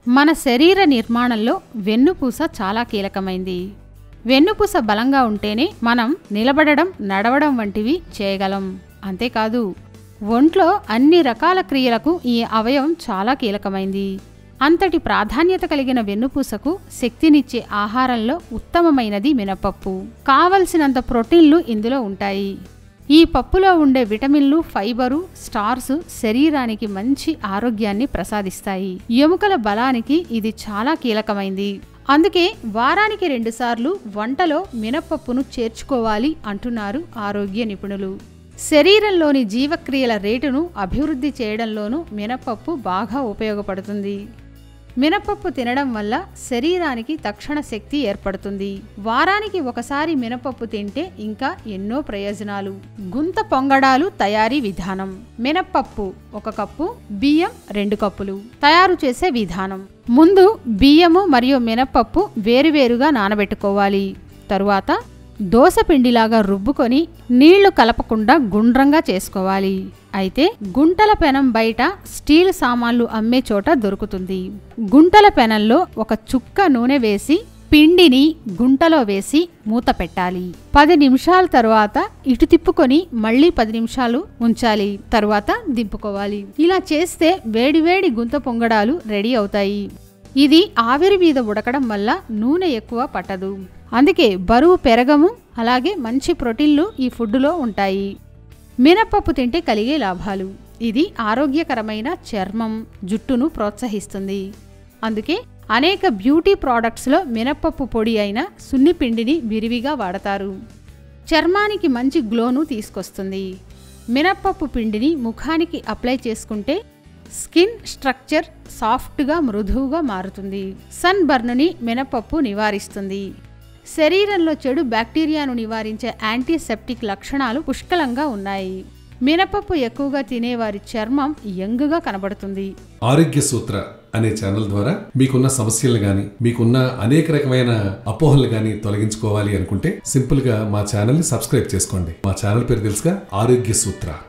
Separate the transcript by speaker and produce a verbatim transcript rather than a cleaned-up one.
Speaker 1: మన శరీర నిర్మాణంలో వెన్నుపూస చాలా కీలకమైంది. వెన్నుపూస బలంగా ఉంటేనే మనం నిలబడడం, నడవడం వంటివి చేయగలం. అంతేకాదు, ఒంట్లో అన్ని రకాల క్రియలకు ఈ అవయవం చాలా కీలకమైంది. అంతటి ప్రాధాన్యత కలిగిన వెన్నుపూసకు శక్తినిచ్చే ఆహారంలో ఉత్తమమైనది మినపప్పు. కావలసినంత ప్రోటీన్లు ఇందులో ఉంటాయి. ఈ పప్పులో ఉండే విటమిన్లు, ఫైబరు, స్టార్స్ శరీరానికి మంచి ఆరోగ్యాన్ని ప్రసాదిస్తాయి. ఎముకల బలానికి ఇది చాలా కీలకమైంది. అందుకే వారానికి రెండుసార్లు వంటలో మినపప్పును చేర్చుకోవాలి అంటున్నారు ఆరోగ్య నిపుణులు. శరీరంలోని జీవక్రియల రేటును అభివృద్ధి చేయడంలోనూ మినపప్పు బాగా ఉపయోగపడుతుంది. మినపప్పు తినడం వల్ల శరీరానికి తక్షణ శక్తి ఏర్పడుతుంది. వారానికి ఒకసారి మినపప్పు తింటే ఇంకా ఎన్నో ప్రయోజనాలు. గుంత పొంగడాలు తయారీ విధానం. మినపప్పు ఒక కప్పు, బియ్యం రెండు కప్పులు. తయారు చేసే విధానం: ముందు బియ్యము మరియు మినపప్పు వేరువేరుగా నానబెట్టుకోవాలి. తరువాత దోసపిండిలాగా రుబ్బుకొని నీళ్లు కలపకుండా గుండ్రంగా చేసుకోవాలి. అయితే గుంటల పెనం బయట స్టీల్ సామాన్లు అమ్మే చోట దొరుకుతుంది. గుంటల పెనంలో ఒక చుక్క నూనె వేసి పిండిని గుంటలో వేసి మూత పెట్టాలి. పది నిమిషాల తరువాత ఇటు తిప్పుకొని మళ్ళీ పది నిమిషాలు ఉంచాలి. తరువాత దింపుకోవాలి. ఇలా చేస్తే వేడివేడి గుంత పొంగడాలు రెడీ అవుతాయి. ఇది ఆవిరి మీద ఉడకడం వల్ల నూనె ఎక్కువ పట్టదు. అందుకే బరువు పెరగము. అలాగే మంచి ప్రోటీన్లు ఈ ఫుడ్డులో ఉంటాయి. మినపప్పు తింటే కలిగే లాభాలు: ఇది ఆరోగ్యకరమైన చర్మం, జుట్టును ప్రోత్సహిస్తుంది. అందుకే అనేక బ్యూటీ ప్రోడక్ట్స్లో మినపప్పు పొడి అయిన సున్నిపిండిని విరివిగా వాడతారు. చర్మానికి మంచి గ్లోను తీసుకొస్తుంది. మినపప్పు పిండిని ముఖానికి అప్లై చేసుకుంటే స్కిన్ స్ట్రక్చర్ సాఫ్ట్గా, మృదువుగా మారుతుంది. సన్ బర్న్ని మినపప్పు నివారిస్తుంది. శరీరంలో చెడు బ్యాక్టీరియాను నివారించే యాంటీసెప్టిక్ లక్షణాలు పుష్కలంగా ఉన్నాయి. మినపప్పు ఎక్కువగా తినేవారి చర్మం యంగ్గా కనబడుతుంది.
Speaker 2: ఆరోగ్య సూత్ర అనే ఛానల్ ద్వారా మీకున్న సమస్యలు గాని, మీకున్న అనేక రకమైన అపోహలు గాని తొలగించుకోవాలి అనుకుంటే సింపుల్ గా మా ఛానల్ ని సబ్స్క్రైబ్ చేసుకోండి. మా ఛానల్ పేరు తెలుసుగా, ఆరోగ్య సూత్ర.